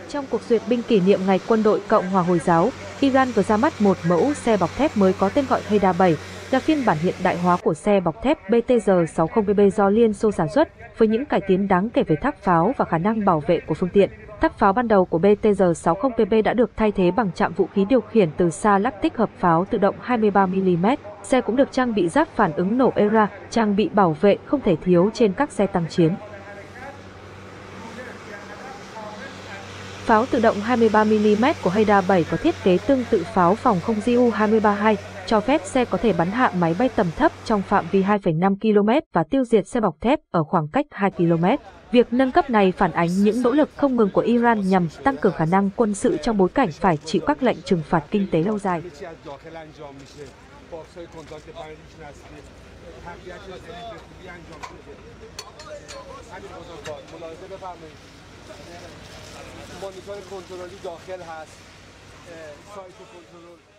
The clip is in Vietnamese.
Trong cuộc duyệt binh kỷ niệm Ngày Quân đội Cộng hòa Hồi giáo, Iran vừa ra mắt một mẫu xe bọc thép mới có tên gọi Haydar 7, là phiên bản hiện đại hóa của xe bọc thép BTR-60BB do Liên Xô sản xuất, với những cải tiến đáng kể về tháp pháo và khả năng bảo vệ của phương tiện. Tháp pháo ban đầu của BTR-60BB đã được thay thế bằng trạm vũ khí điều khiển từ xa lắp tích hợp pháo tự động 23mm. Xe cũng được trang bị giáp phản ứng nổ ERA, trang bị bảo vệ không thể thiếu trên các xe tăng chiến. Pháo tự động 23mm của Haydar 7 có thiết kế tương tự pháo phòng không Ju-23-2, cho phép xe có thể bắn hạ máy bay tầm thấp trong phạm vi 2,5 km và tiêu diệt xe bọc thép ở khoảng cách 2 km. Việc nâng cấp này phản ánh những nỗ lực không ngừng của Iran nhằm tăng cường khả năng quân sự trong bối cảnh phải chịu các lệnh trừng phạt kinh tế lâu dài. مانیتور کنترلی داخل هست، سایت کنترل